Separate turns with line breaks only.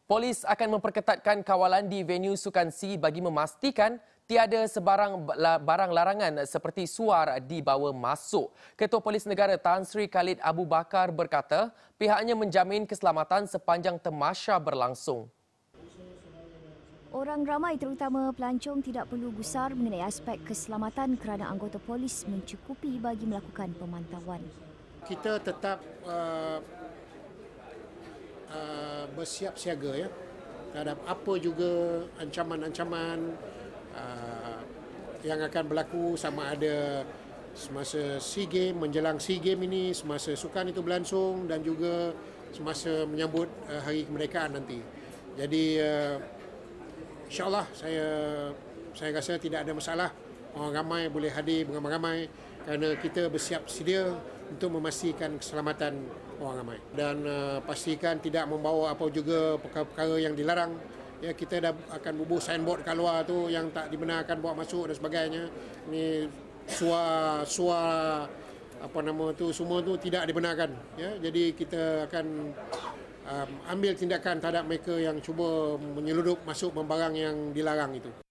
Polis akan memperketatkan kawalan di venue Sukan C bagi memastikan tiada sebarang barang larangan seperti suar dibawa masuk. Ketua Polis Negara Tan Sri Khalid Abu Bakar berkata pihaknya menjamin keselamatan sepanjang tamasya berlangsung.
Orang ramai terutama pelancong tidak perlu gusar mengenai aspek keselamatan kerana anggota polis mencukupi bagi melakukan pemantauan.
Kita tetap bersiap siaga ya terhadap apa juga ancaman-ancaman yang akan berlaku, sama ada semasa SEA Games, menjelang SEA Games ini, semasa sukan itu berlangsung dan juga semasa menyambut hari kemerdekaan nanti. Jadi insya-Allah saya rasa tidak ada masalah, orang ramai boleh hadir beramai-ramai kerana kita bersiap sedia untuk memastikan keselamatan orang ramai dan pastikan tidak membawa apa juga perkara-perkara yang dilarang. Ya, kita dah akan bubuh signboard kat luar tu yang tak dibenarkan bawa masuk dan sebagainya. Ni suar apa nama tu, semua tu tidak dibenarkan. Ya, jadi kita akan ambil tindakan terhadap mereka yang cuba menyeludup masuk barang yang dilarang itu.